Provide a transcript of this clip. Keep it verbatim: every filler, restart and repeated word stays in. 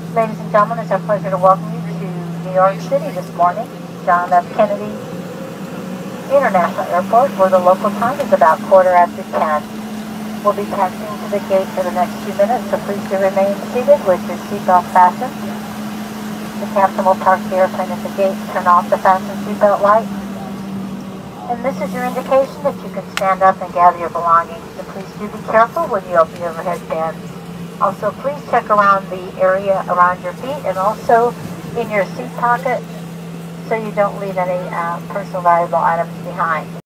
Ladies and gentlemen, it's our pleasure to welcome you to New York City this morning, John F. Kennedy International Airport, where the local time is about quarter after ten. We'll be taxiing to the gate for the next few minutes, so please do remain seated with your seatbelt fastened. The captain will park the airplane at the gate, turn off the fasten seatbelt light, and this is your indication that you can stand up and gather your belongings. So please do be careful when you open your overhead bin. Also, please check around the area around your feet and also in your seat pocket so you don't leave any uh, personal valuable items behind.